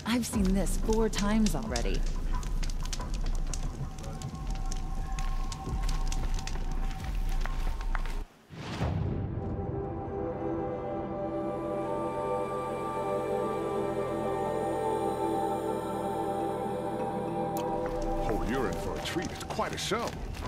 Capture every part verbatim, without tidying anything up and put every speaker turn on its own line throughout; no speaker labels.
I've seen this four times already.
Oh, you're in for a treat. It's quite a show.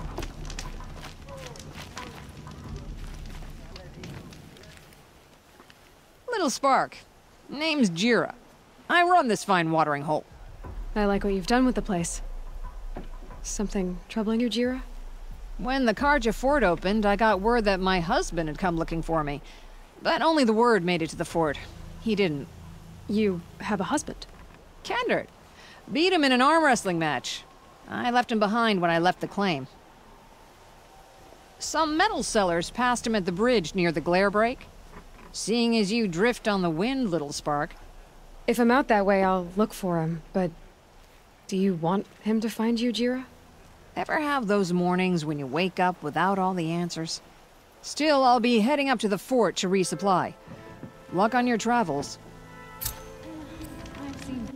Little Spark. Name's Jira. I run this fine watering hole.
I like what you've done with the place. Something troubling you, Jira?
When the Karja fort opened, I got word that my husband had come looking for me. But only the word made it to the fort. He didn't.
You have a husband?
Kendard. Beat him in an arm wrestling match. I left him behind when I left the claim. Some metal sellers passed him at the bridge near the glare break. Seeing as you drift on the wind, Little Spark.
If I'm out that way, I'll look for him, but... do you want him to find you, Jira?
Ever have those mornings when you wake up without all the answers? Still, I'll be heading up to the fort to resupply. Luck on your travels.
I've seen...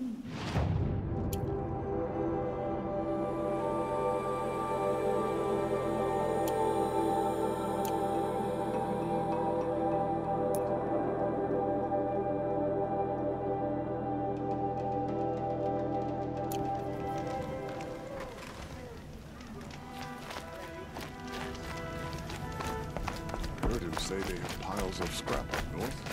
Heard him say they have piles of scrap up north.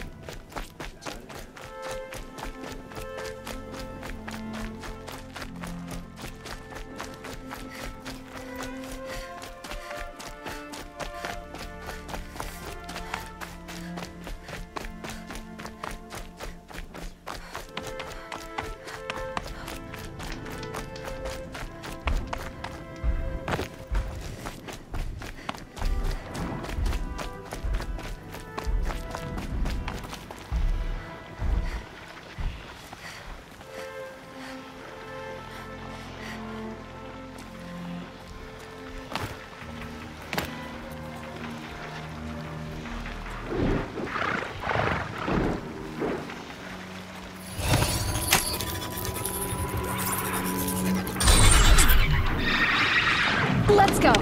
Let's go!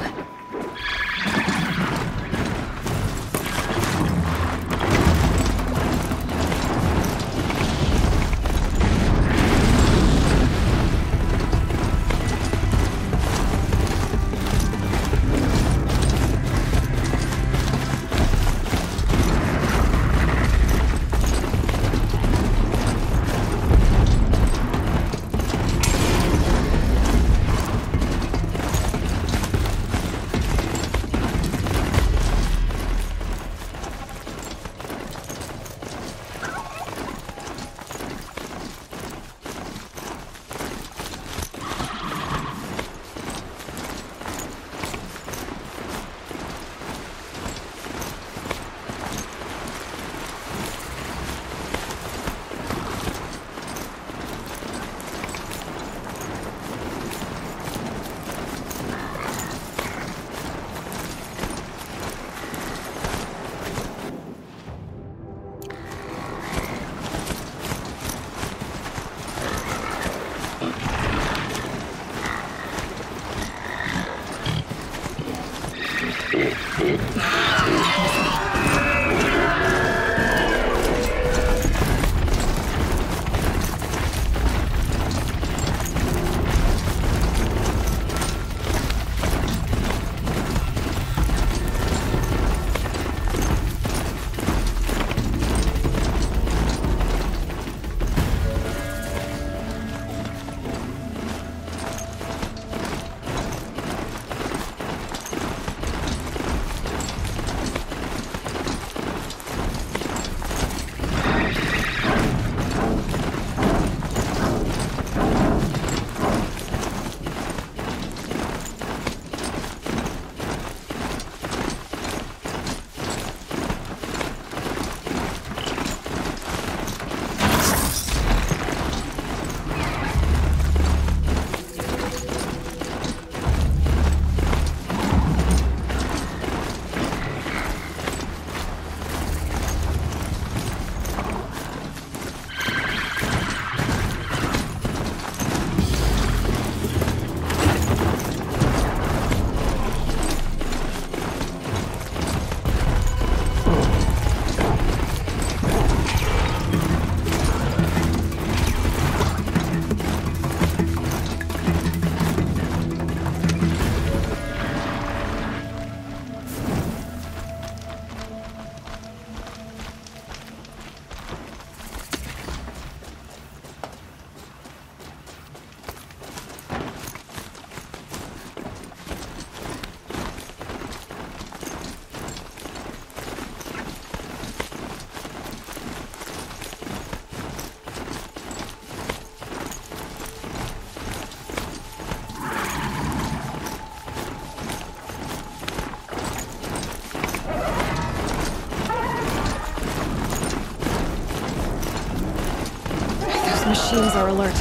Those machines are alert.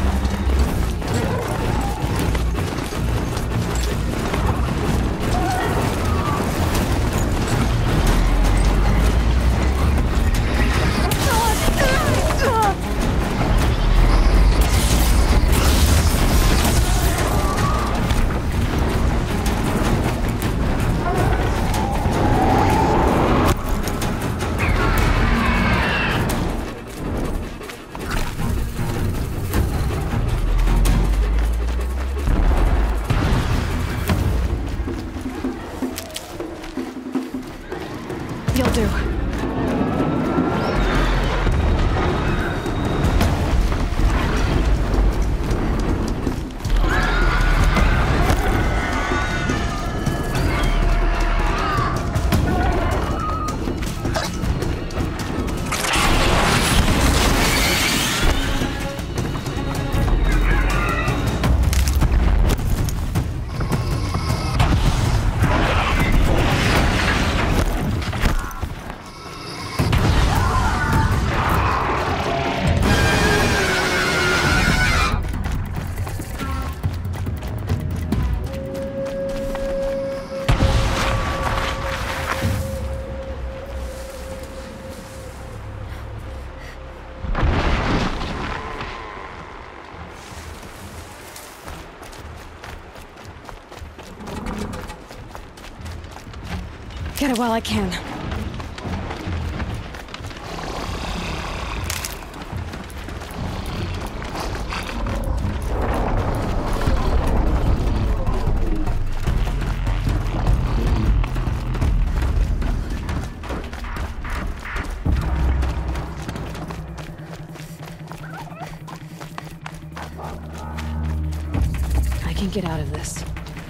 You'll do. Get it while I can. I can get out of this.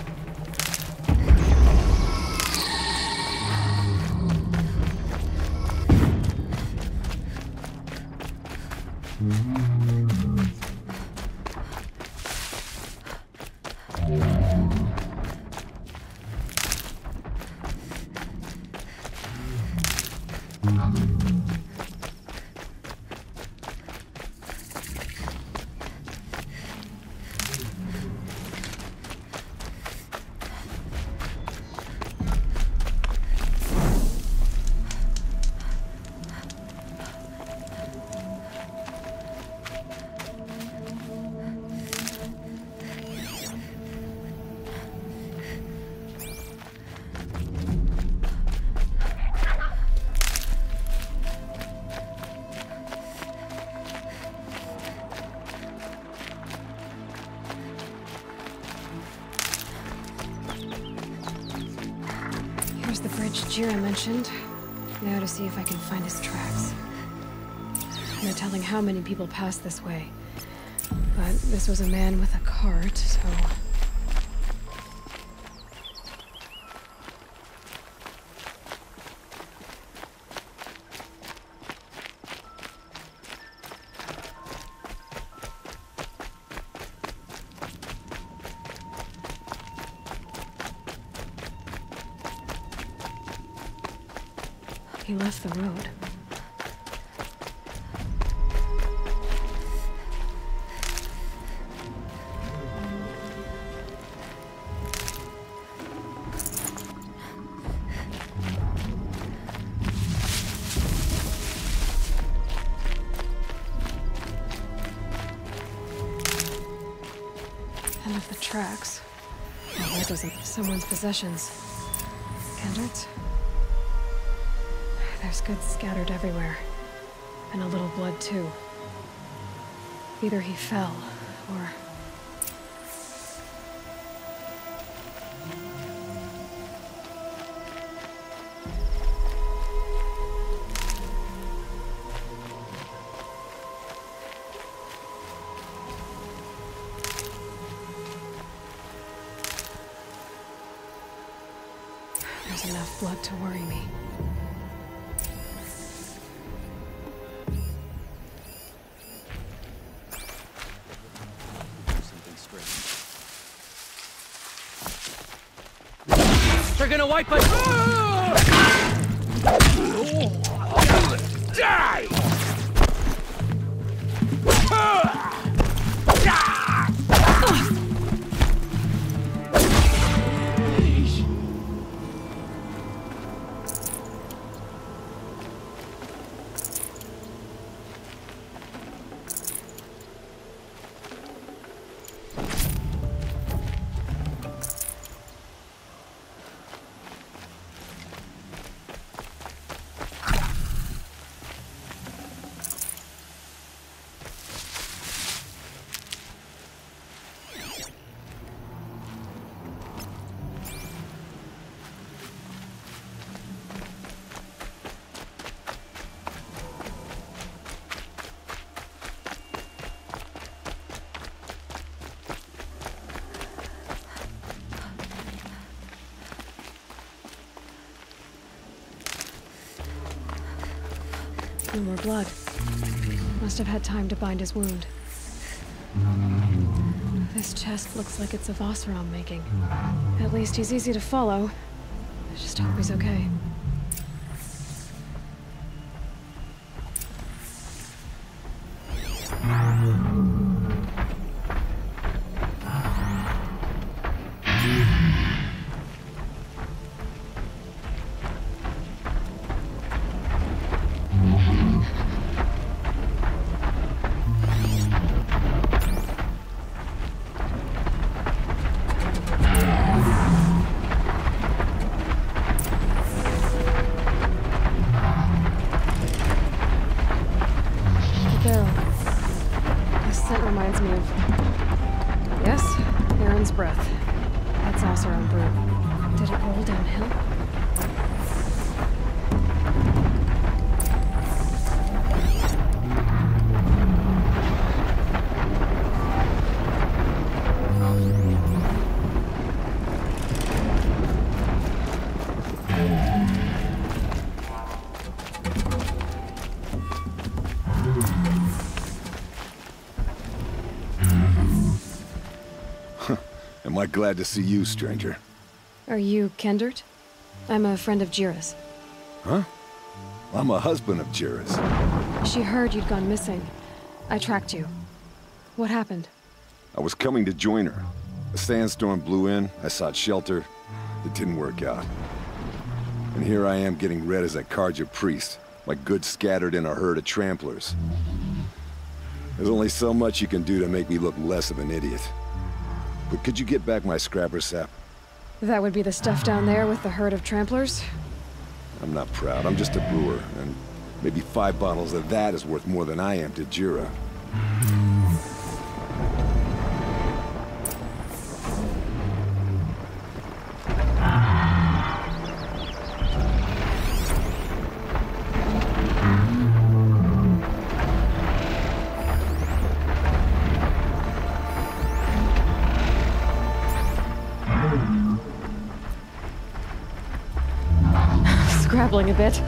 Here's the bridge Jira mentioned. Now to see if I can find his tracks. No telling how many people pass this way. But this was a man with a cart, so... He left the road. And of the tracks. Well, that doesn't... someone's possessions. Kendrick's? There's goods scattered everywhere. And a little blood, too. Either he fell, or... There's enough blood to worry me.
They're gonna wipe us. Die!
No more blood. Must have had time to bind his wound. This chest looks like it's of Oseram making. At least he's easy to follow. I just hope he's okay. Breath. That's Oseram brew. Did it roll downhill?
Am I glad to see you, stranger?
Are you Kendert? I'm a friend of Jira's.
Huh? I'm a husband of Jira's.
She heard you'd gone missing. I tracked you. What happened?
I was coming to join her. A sandstorm blew in, I sought shelter. It didn't work out. And here I am getting read as a Carja priest, my goods scattered in a herd of tramplers. There's only so much you can do to make me look less of an idiot. But could you get back my scrapper sap?
That would be the stuff down there with the herd of tramplers?
I'm not proud, I'm just a brewer, and maybe five bottles of that is worth more than I am to Jira.
Scrabbling a bit.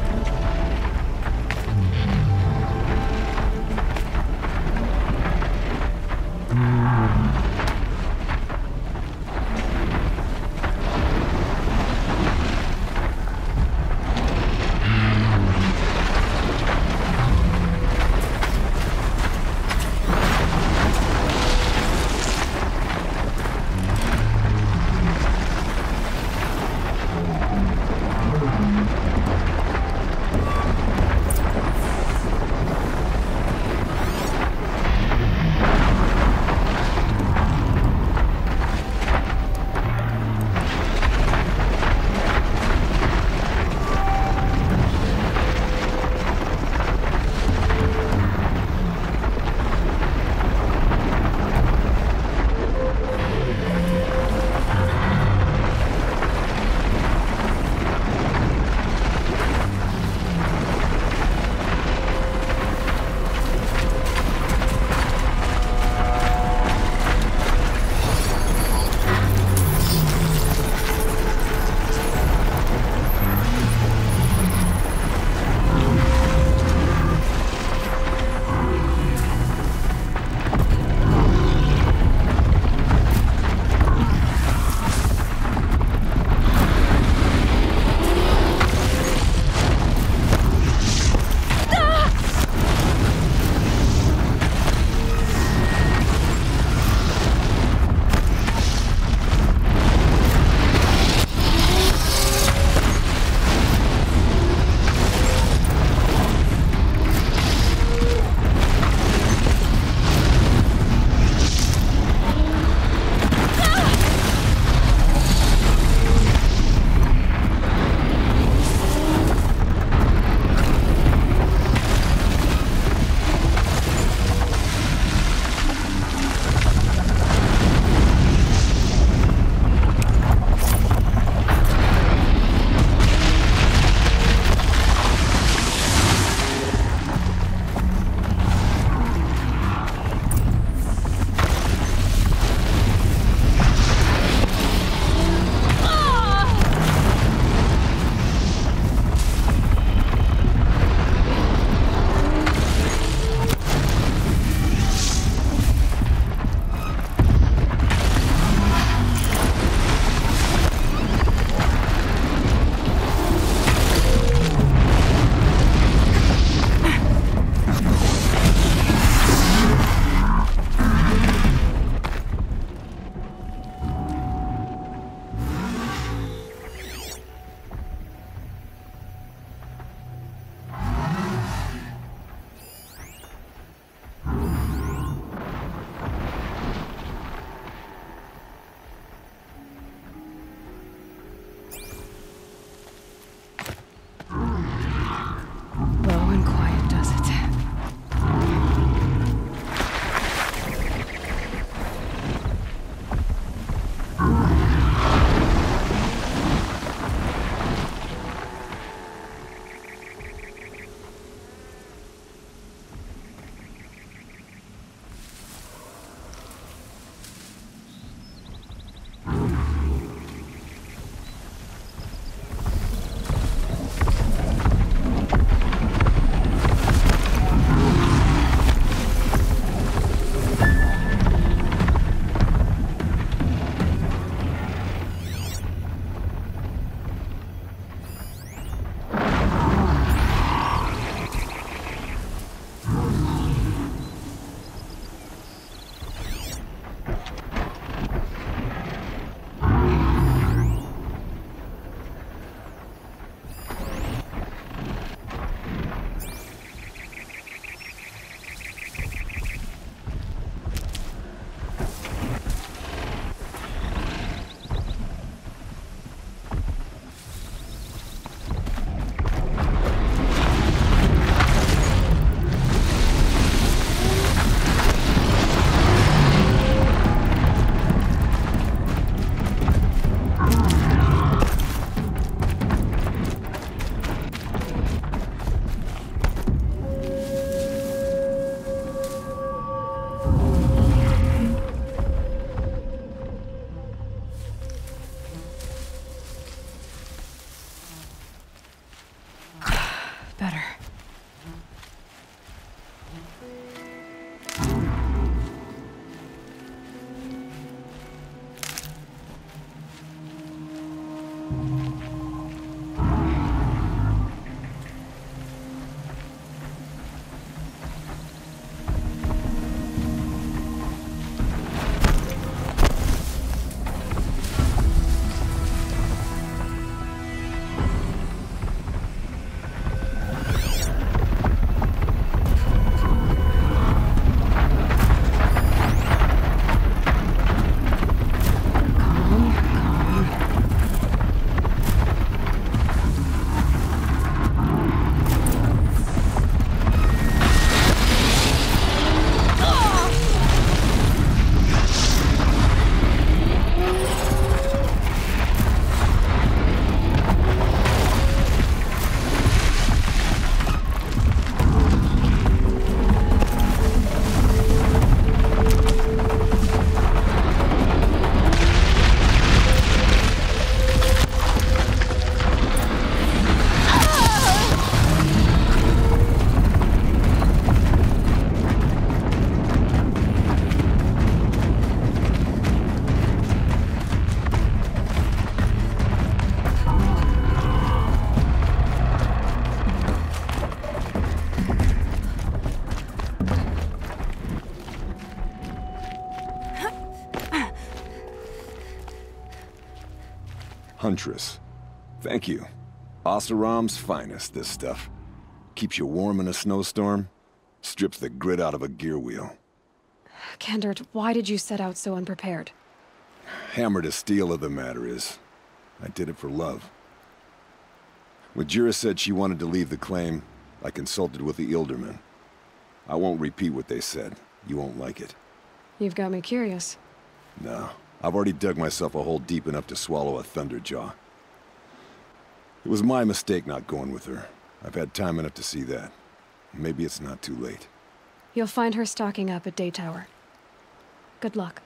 Huntress. Thank you. Oseram's finest, this stuff. Keeps you warm in a snowstorm, strips the grit out of a gear wheel.
Kendert, why did you set out so unprepared?
Hammer to steel of the matter is, I did it for love. When Jira said she wanted to leave the claim, I consulted with the Ilderman. I won't repeat what they said. You won't like it.
You've got me curious.
No, I've already dug myself a hole deep enough to swallow a Thunderjaw. It was my mistake not going with her. I've had time enough to see that. Maybe it's not too late.
You'll find her stocking up at Daytower. Good luck.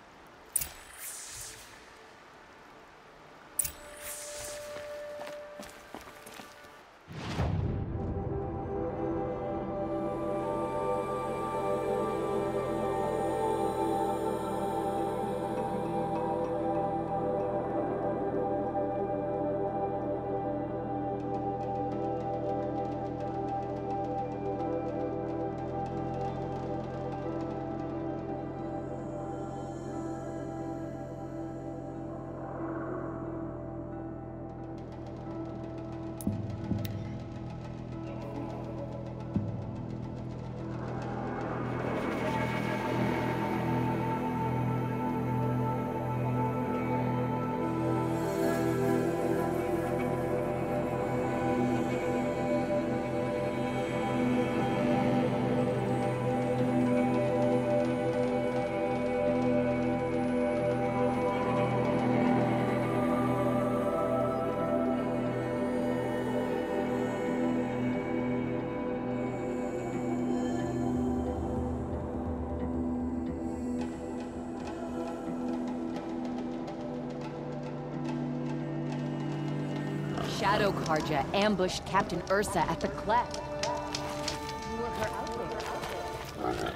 Shadow Carja ambushed Captain Ursa at the cleft. Lure her out there.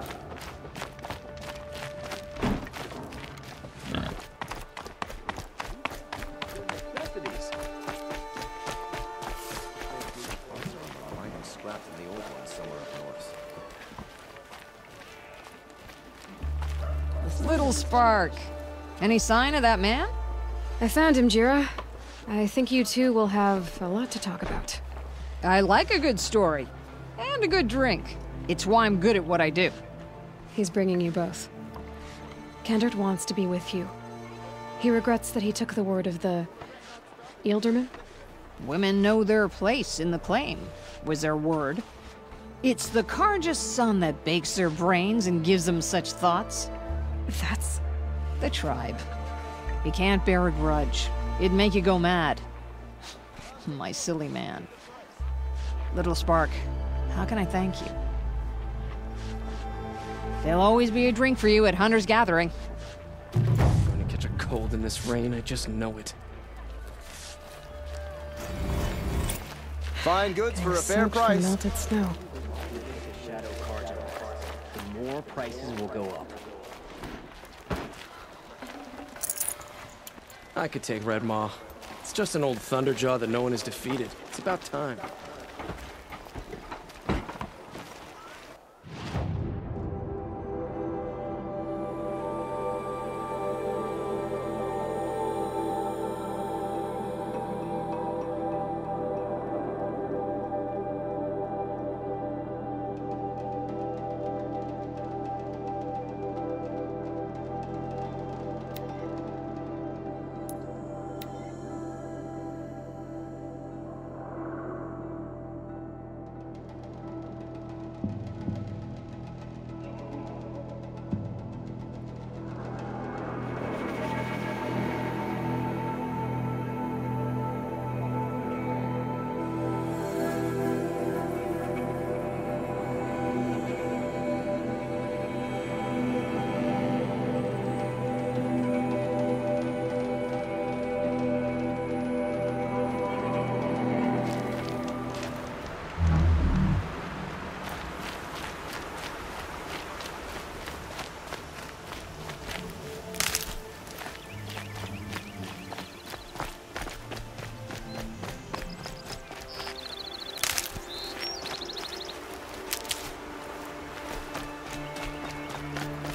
Little Spark. Any sign of that man?
I found him, Jira. I think you two will have a lot to talk about.
I like a good story. And a good drink. It's why I'm good at what I do.
He's bringing you both. Kendert wants to be with you. He regrets that he took the word of the... Ilderman?
Women know their place in the claim, was their word. It's the Carja's son that bakes their brains and gives them such thoughts.
That's...
The tribe. You can't bear a grudge. It'd make you go mad. My silly man. Little Spark, how can I thank you? There'll always be a drink for you at Hunter's Gathering.
I'm gonna catch a cold in this rain, I just know it.
Fine goods for a
They're
fair
soaked from
price.
melted snow.
Shadow Carja, the more prices will go up.
I could take Red Maw. It's just an old Thunderjaw that no one has defeated. It's about time.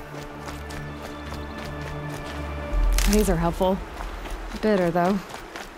These are helpful. Bitter, though.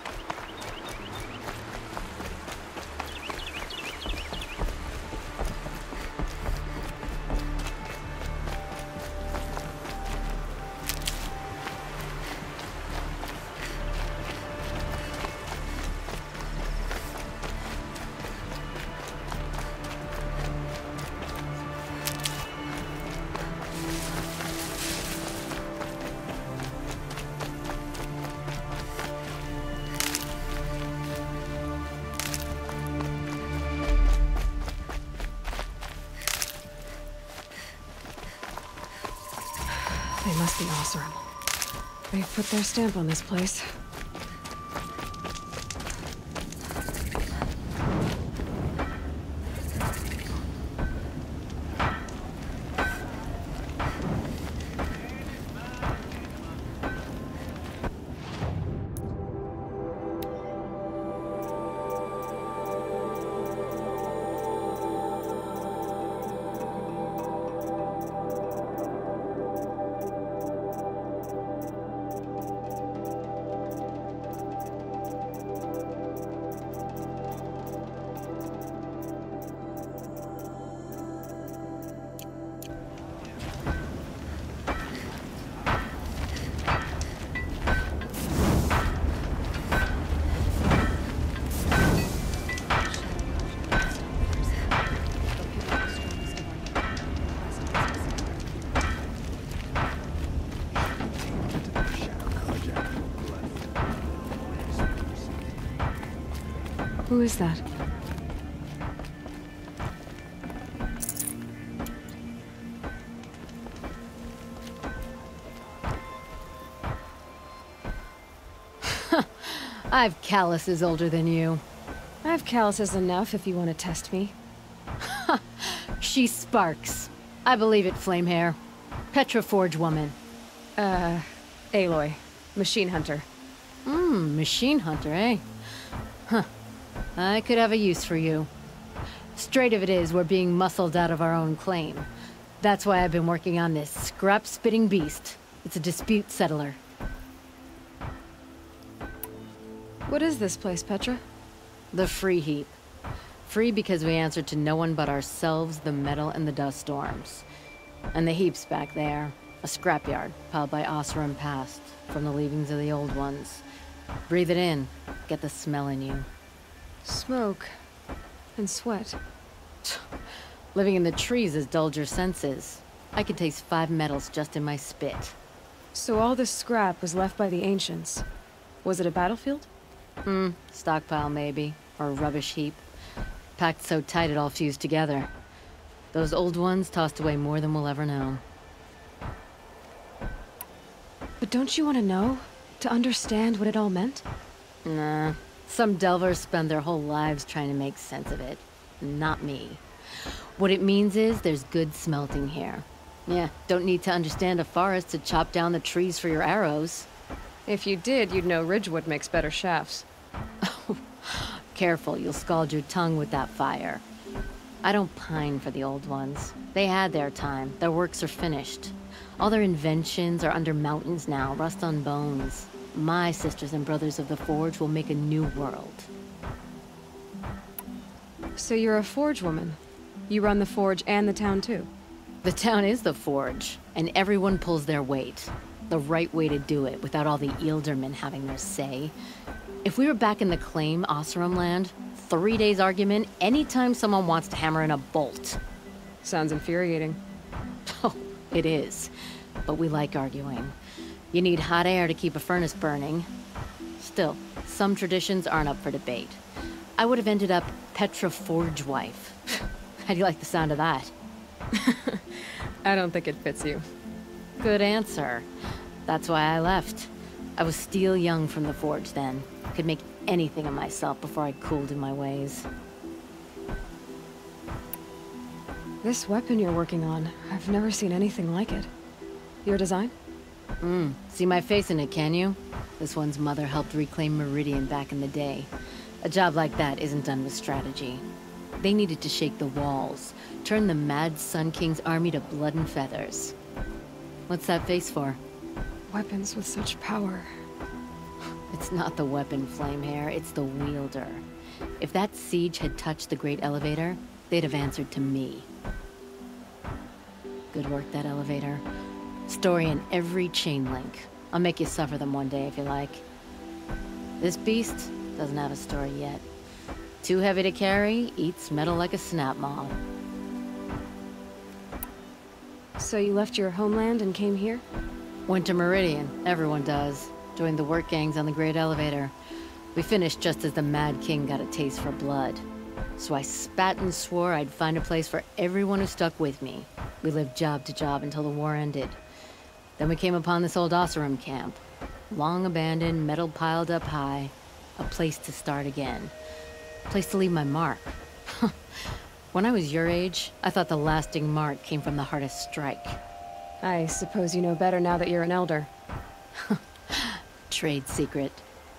They must be Oseram. They've put their stamp on this place. Who is that?
I've calluses older than you.
I have calluses enough if you want to test me.
She sparks. I believe it, Flamehair. Petra Forge woman.
Uh, Aloy. Machine hunter.
Hmm, machine hunter, eh? Huh. I could have a use for you. Straight of it is, we're being muscled out of our own claim. That's why I've been working on this scrap-spitting beast. It's a dispute settler.
What is this place, Petra?
The Free Heap. Free because we answer to no one but ourselves, the metal, and the dust storms. And the heap's back there. A scrapyard, piled by Oseram past, from the leavings of the old ones. Breathe it in. Get the smell in you.
Smoke. And sweat.
Living in the trees has dulled your senses. I could taste five metals just in my spit.
So all this scrap was left by the ancients. Was it a battlefield?
Hmm, stockpile maybe. Or a rubbish heap. Packed so tight it all fused together. Those old ones tossed away more than we'll ever know.
But don't you want to know? To understand what it all meant?
Nah. Some delvers spend their whole lives trying to make sense of it. Not me. What it means is there's good smelting here. Yeah, don't need to understand a forest to chop down the trees for your arrows.
If you did, you'd know Ridgewood makes better shafts.
Careful, you'll scald your tongue with that fire. I don't pine for the old ones. They had their time. Their works are finished. All their inventions are under mountains now, rust on bones. My sisters and brothers of the Forge will make a new world.
So you're a Forge woman. You run the Forge and the town too.
The town is the Forge, and everyone pulls their weight. The right way to do it, without all the Eildermen having their say. If we were back in the claim, Oseram land, three days argument anytime someone wants to hammer in a bolt.
Sounds infuriating.
Oh, it is. But we like arguing. You need hot air to keep a furnace burning. Still, some traditions aren't up for debate. I would have ended up Petra Forge wife. How do you like the sound of that?
I don't think it fits you.
Good answer. That's why I left. I was steel young from the Forge then. Could make anything of myself before I cooled in my ways.
This weapon you're working on, I've never seen anything like it. Your design?
Hmm. See my face in it, can you? This one's mother helped reclaim Meridian back in the day. A job like that isn't done with strategy. They needed to shake the walls, turn the mad Sun King's army to blood and feathers. What's that face for?
Weapons with such power.
It's not the weapon, Flamehair, it's the wielder. If that siege had touched the Great Elevator, they'd have answered to me. Good work, that elevator. Story in every chain link. I'll make you suffer them one day if you like. This beast doesn't have a story yet. Too heavy to carry, eats metal like a snap maw.
So you left your homeland and came here?
Went to Meridian, everyone does. Joined the work gangs on the Great Elevator. We finished just as the Mad King got a taste for blood. So I spat and swore I'd find a place for everyone who stuck with me. We lived job to job until the war ended. Then we came upon this old Oseram camp. Long abandoned, metal piled up high. A place to start again. A place to leave my mark. When I was your age, I thought the lasting mark came from the hardest strike.
I suppose you know better now that you're an elder.
Trade secret.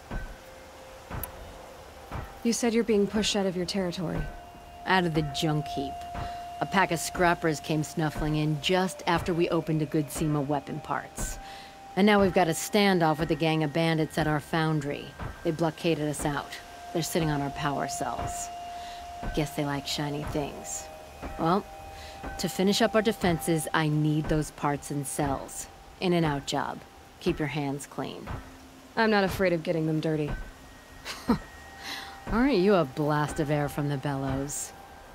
You said you're being pushed out of your territory.
Out of the junk heap. A pack of scrappers came snuffling in just after we opened a good seam of weapon parts. And now we've got a standoff with a gang of bandits at our foundry. They blockaded us out. They're sitting on our power cells. Guess they like shiny things. Well, to finish up our defenses, I need those parts and cells. In and out job. Keep your hands clean.
I'm not afraid of getting them dirty.
Aren't you a blast of air from the bellows?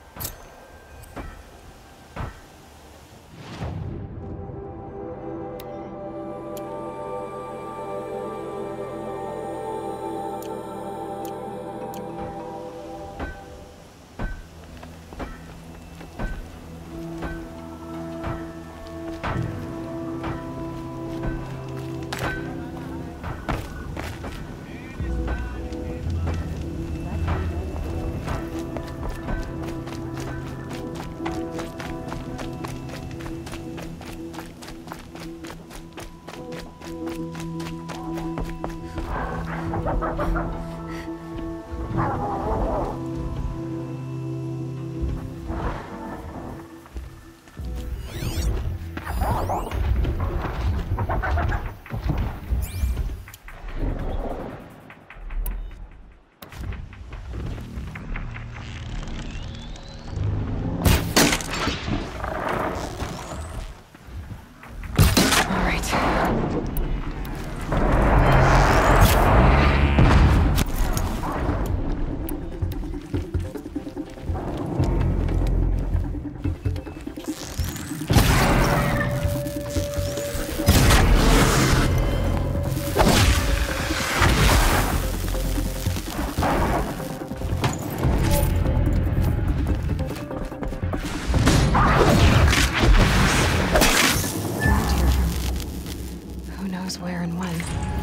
Where and when.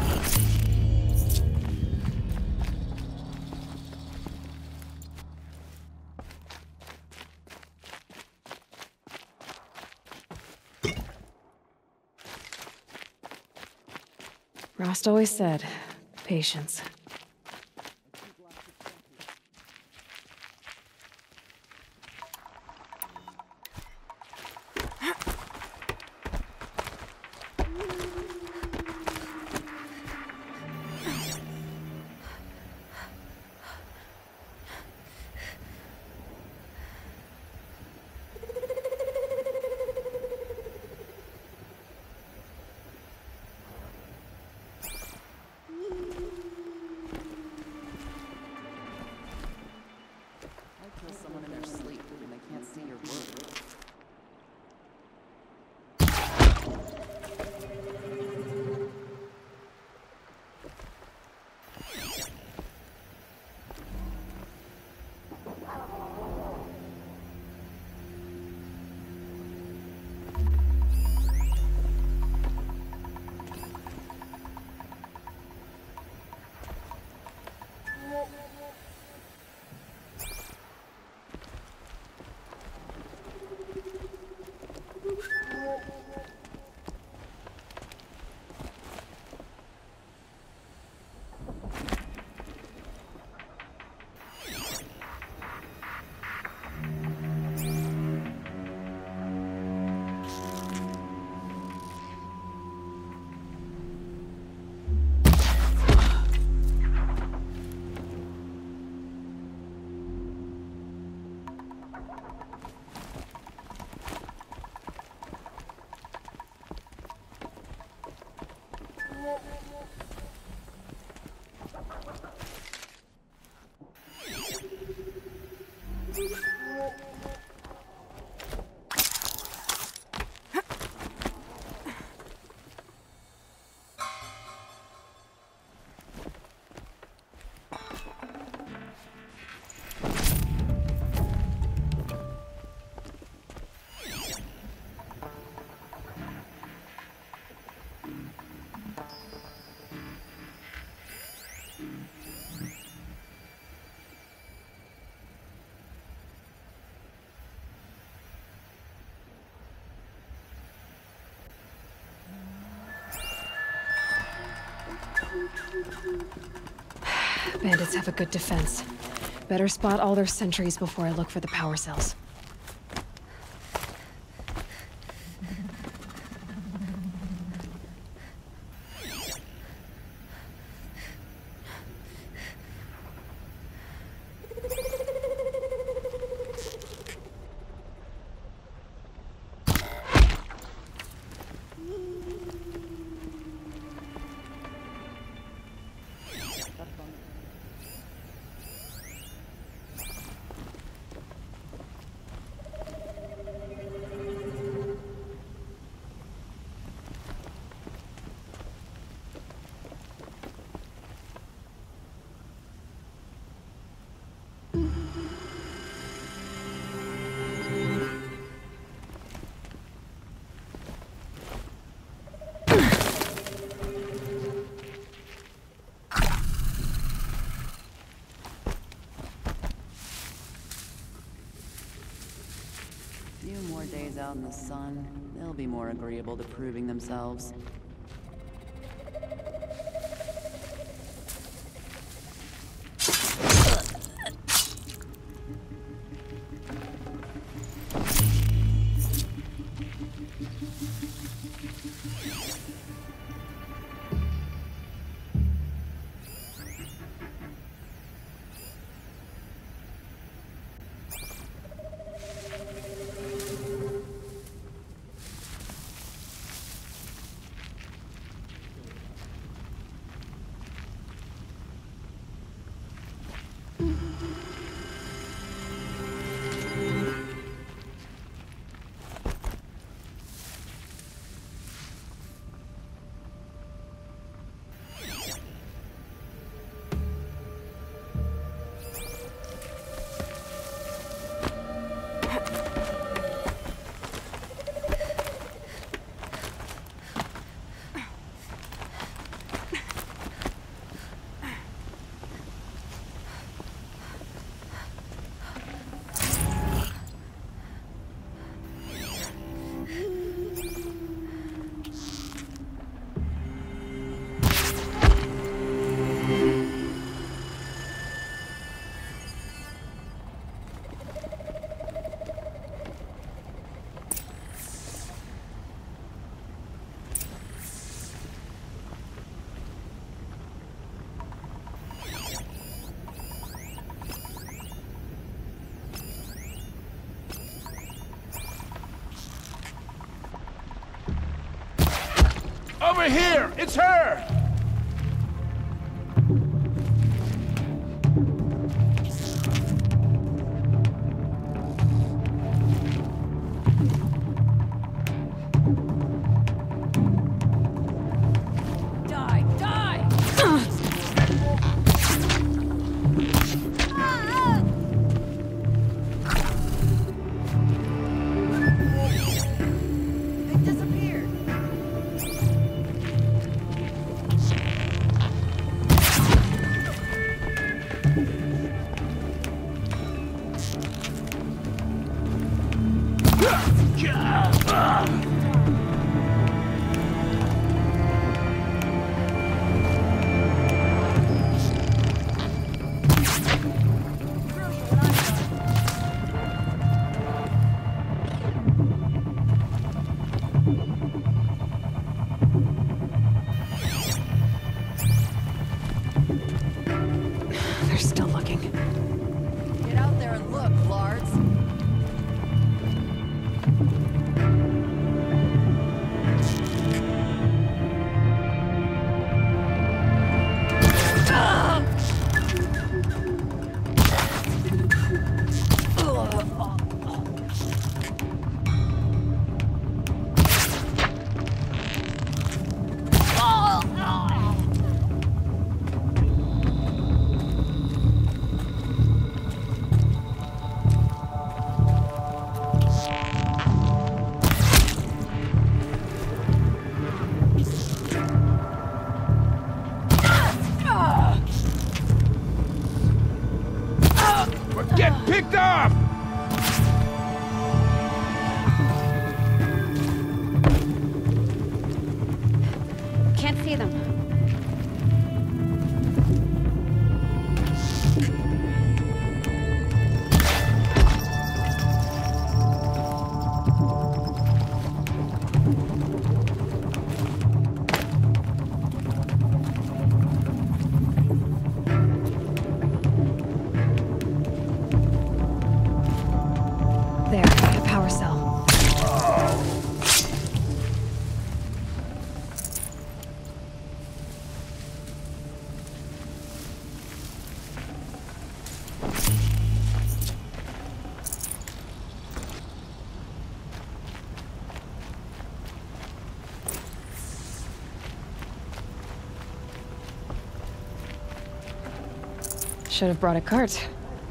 Rost always said, patience. Bandits have a good defense. Better spot all their sentries before I look for the power cells.
Few more days out in the sun, they'll be more agreeable to proving themselves.
Over here! It's her!
They're still looking.
Get out there and look, Lards.
Get picked up!
Can't see them. Should have brought a cart.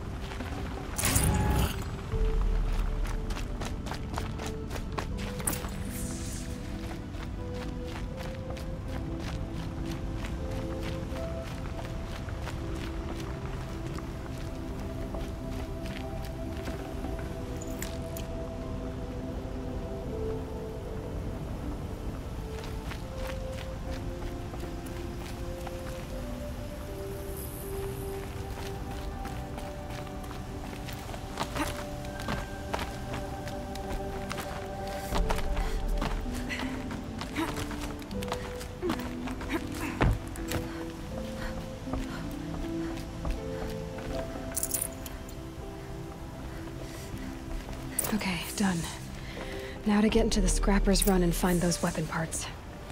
Okay, done. Now to get into the Scrapper's Run and find those weapon parts.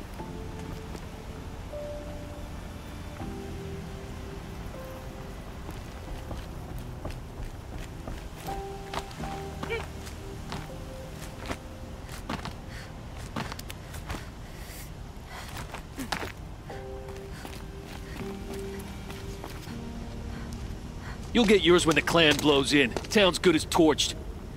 You'll get yours when the clan blows in. Town's good as torched.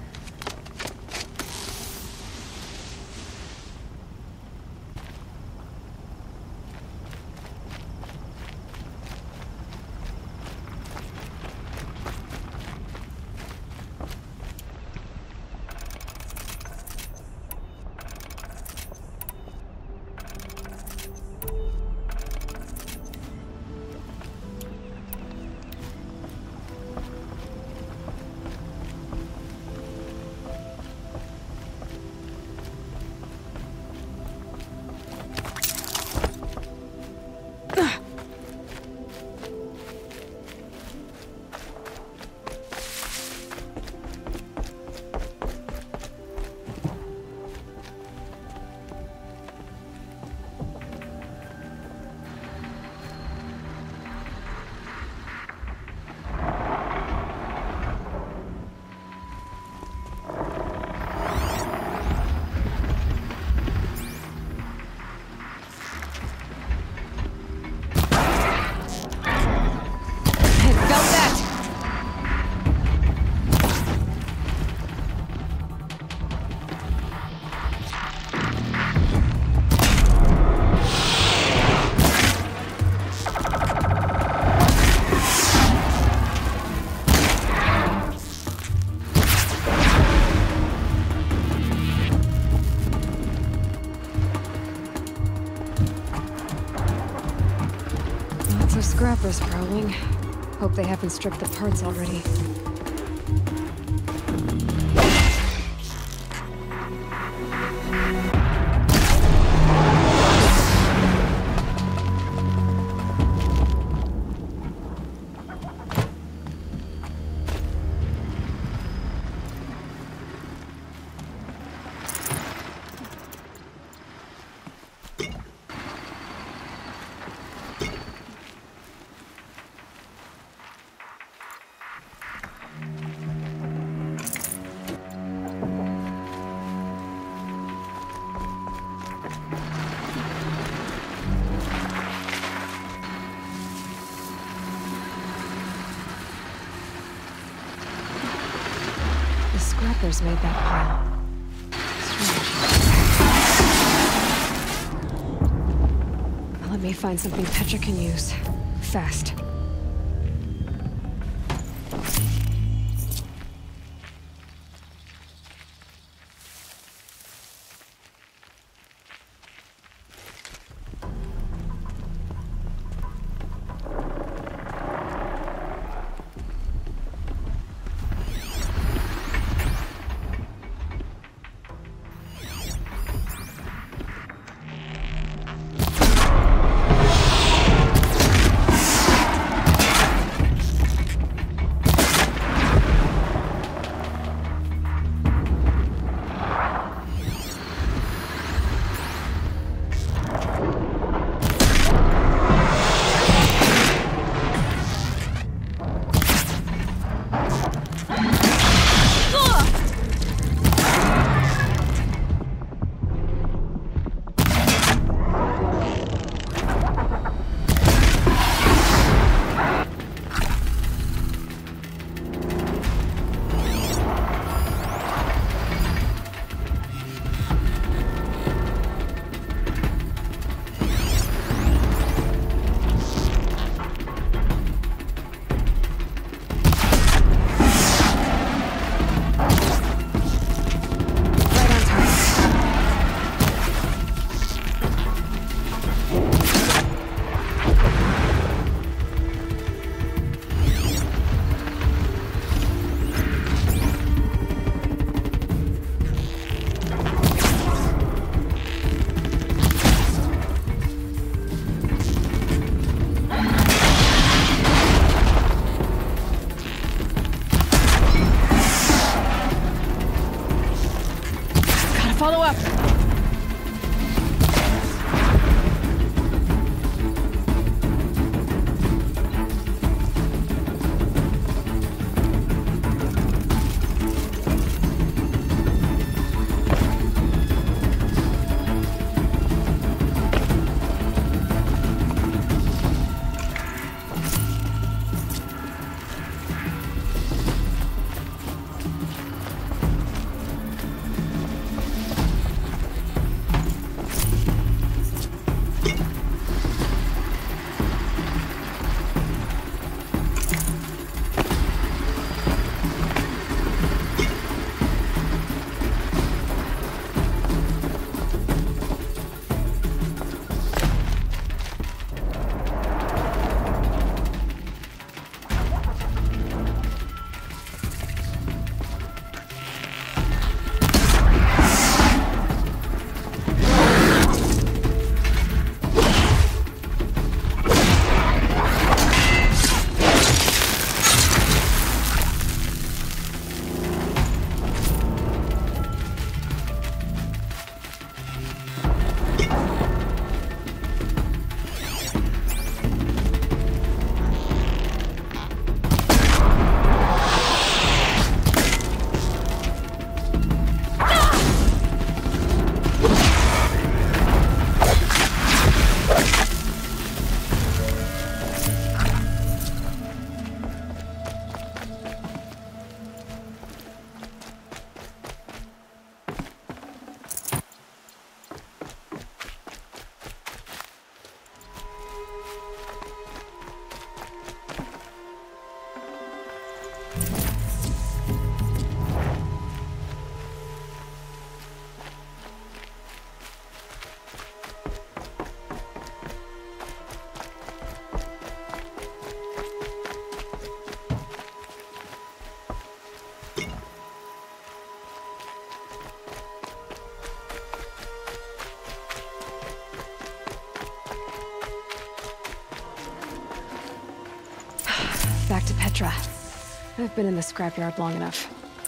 Scrappers prowling. Hope they haven't stripped the parts already. Scrappers made that pile. Strange. Let me find something Petra can use. Fast.
back to Petra. I've been in the scrapyard long enough.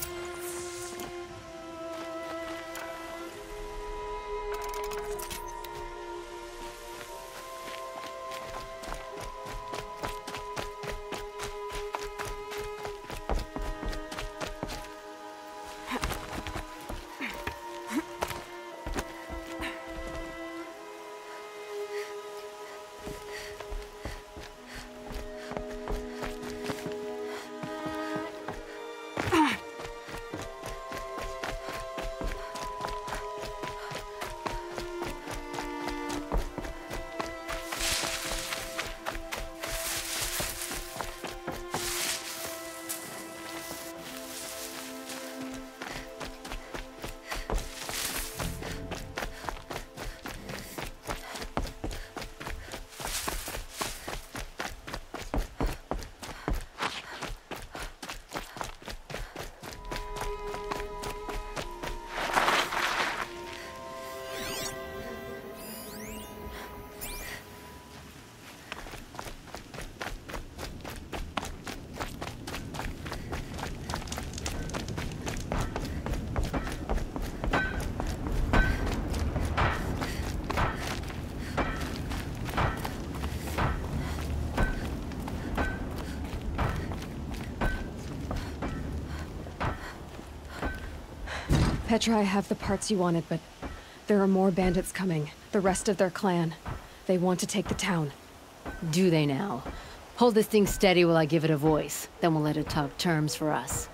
Petra, I have the parts you wanted, but there are more bandits coming. The rest of their clan. They want to take the town.
Do they now? Hold this thing steady while I give it a voice. Then we'll let it talk terms for us.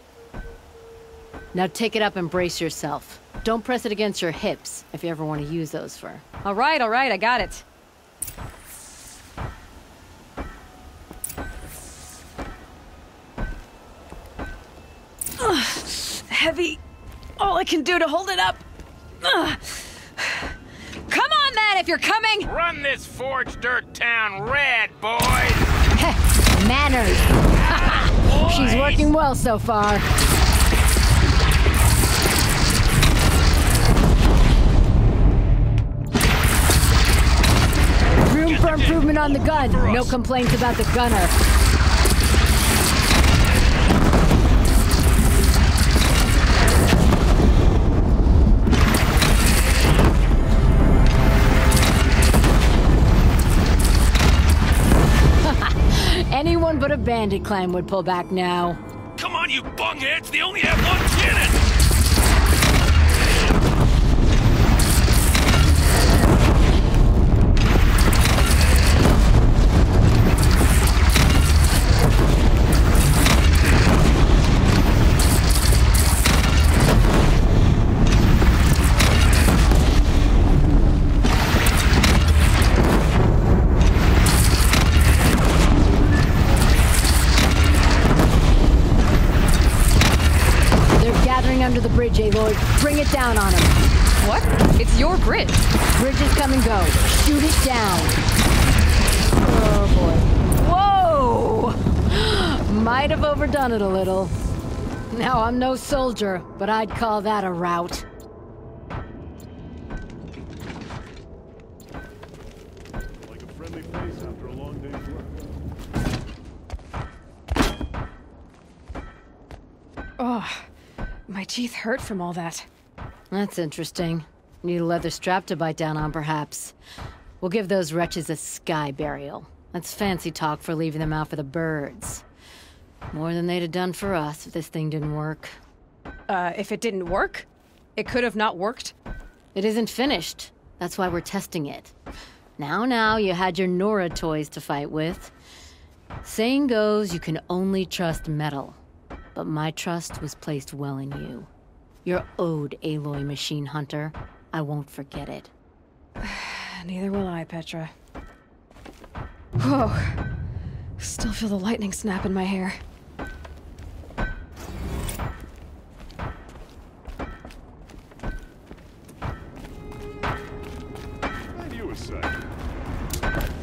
Now take it up and brace yourself. Don't press it against your hips, if you ever want to use those for...
All right, all right, I got it.
Ugh, heavy. All I can do to hold it up. Ugh.
Come on, then, if you're coming!
Run this forged dirt town red, boys!
Heh, manners! She's working well so far. Room for improvement on the gun. No complaints about the gunner. Anyone but a bandit clan would pull back now.
Come on, you bungheads! They only have one cannon!
Under the bridge, Aloy. Bring it down on him.
What? It's your bridge.
Bridges come and go. Shoot it down. Oh, boy. Whoa! Might have overdone it a little. Now, I'm no soldier, but I'd call that a rout.
Like a friendly face after a long day's work.
Oh. My teeth hurt from all that.
That's interesting. Need a leather strap to bite down on, perhaps. We'll give those wretches a sky burial. That's fancy talk for leaving them out for the birds. More than they'd have done for us if this thing didn't work.
Uh, if it didn't work? It could have not worked?
It isn't finished. That's why we're testing it. Now, now, you had your Nora toys to fight with. Saying goes, you can only trust metal. But my trust was placed well in you. You're owed, Aloy Machine Hunter. I won't forget it.
Neither will I, Petra. Whoa. Still feel the lightning snap in my hair.
And you a second.